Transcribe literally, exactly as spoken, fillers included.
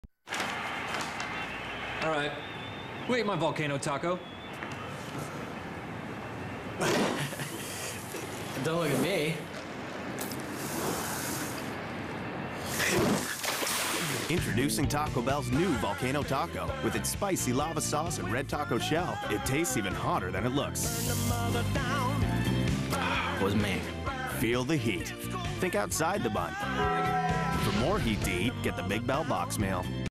All right. Who ate my volcano taco? Don't look at me. Introducing Taco Bell's new Volcano Taco. With its spicy lava sauce and red taco shell, it tastes even hotter than it looks. Was me. Feel the heat. Think outside the bun. For more heat to eat, get the Big Bell Box Meal.